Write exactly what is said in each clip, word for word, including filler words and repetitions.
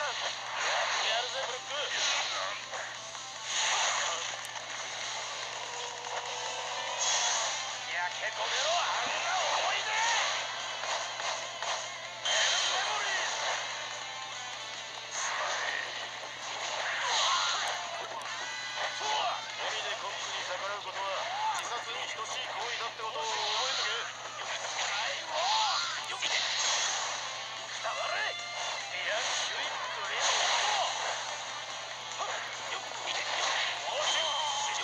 やるぜブロック。いやけこめろ、あんな思い出。エルメモリー。そうだ。海でコックに逆らうことは自殺に等しい行為だってことを覚えとけ。はいおよきでくたばれ。いやシュイックレアよっいでおししゅ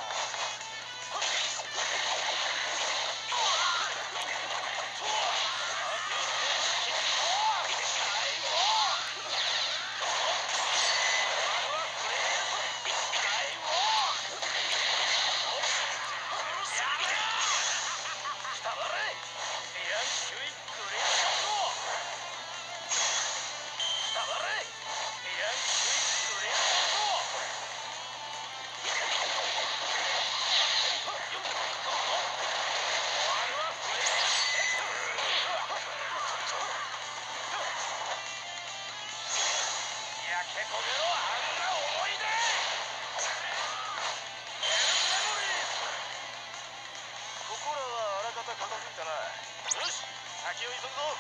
けこめろ、あんな思い出。エルメモリーズ。ここらはあらかた片付いたな。よし、先を急ぐぞ。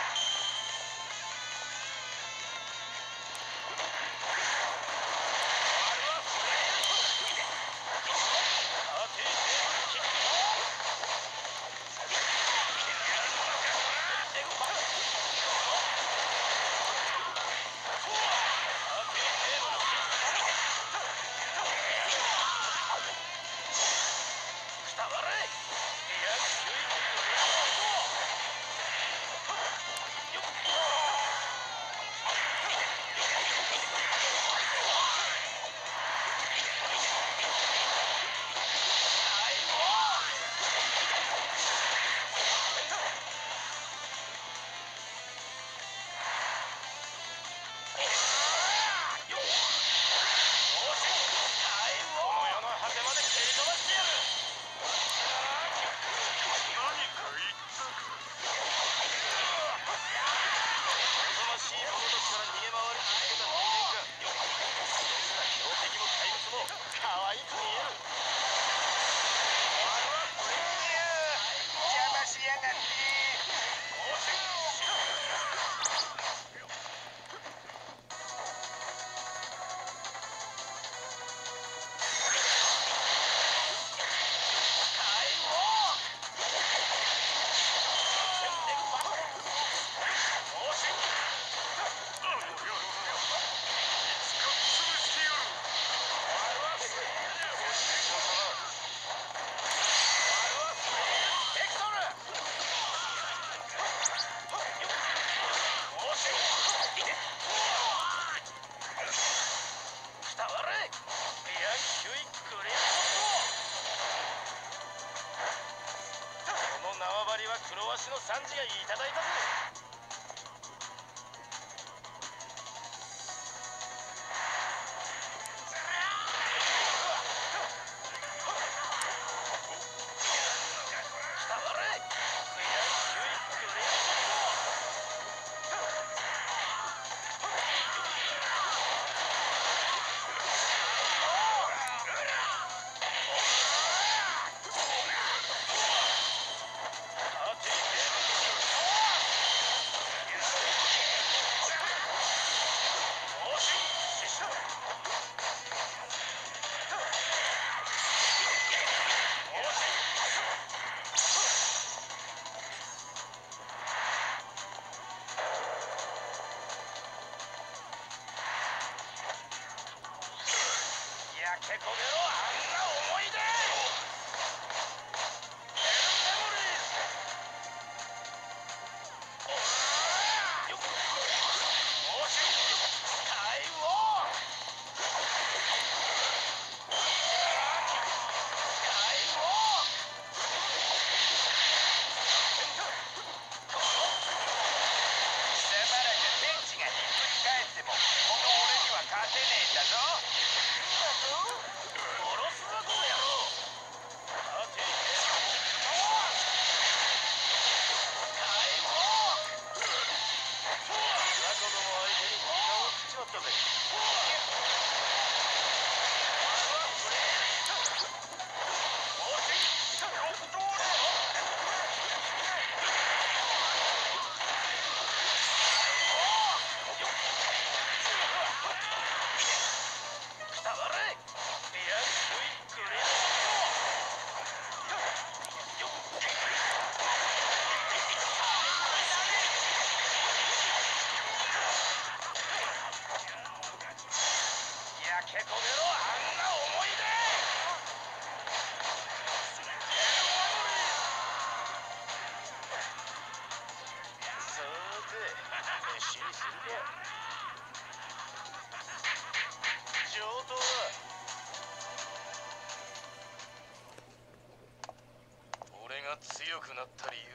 縄張りは黒鷲のサンジがいただいたぜ。けこめろ、あんな思い出。エルメモリーズ。おらよっもしタイムオフ。タイムオフ。しばらく天地がひっくり返ってもこの俺には勝てねえんだぞ。おろったぜ。け止めろ、あんな思い出。さて飯にするか。上等だ。俺が強くなった理由